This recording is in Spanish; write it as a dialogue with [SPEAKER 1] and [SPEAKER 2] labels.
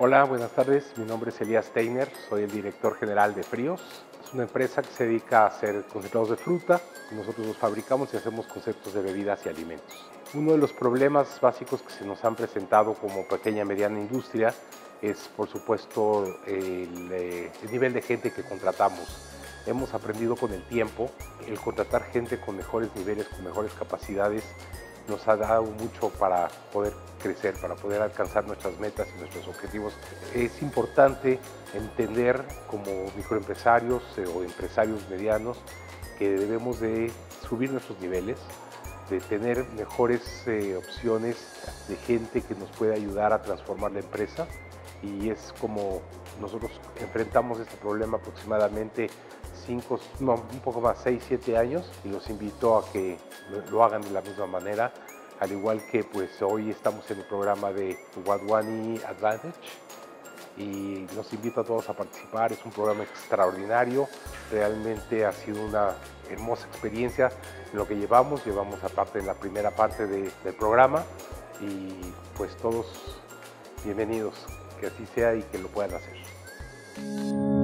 [SPEAKER 1] Hola, buenas tardes. Mi nombre es Elías Steiner, soy el director general de Fríos. Es una empresa que se dedica a hacer concentrados de fruta. Nosotros los fabricamos y hacemos conceptos de bebidas y alimentos. Uno de los problemas básicos que se nos han presentado como pequeña y mediana industria es, por supuesto, el nivel de gente que contratamos. Hemos aprendido con el tiempo el contratar gente con mejores niveles, con mejores capacidades, nos ha dado mucho para poder crecer, para poder alcanzar nuestras metas y nuestros objetivos. Es importante entender como microempresarios o empresarios medianos que debemos de subir nuestros niveles, de tener mejores opciones de gente que nos pueda ayudar a transformar la empresa, y es como nosotros enfrentamos este problema aproximadamente un poco más, 6, 7 años, y los invito a que lo hagan de la misma manera, al igual que pues hoy estamos en el programa de Wadhwani Advantage y los invito a todos a participar. Es un programa extraordinario, realmente ha sido una hermosa experiencia en lo que llevamos aparte en la primera parte del programa, y pues todos bienvenidos, que así sea y que lo puedan hacer.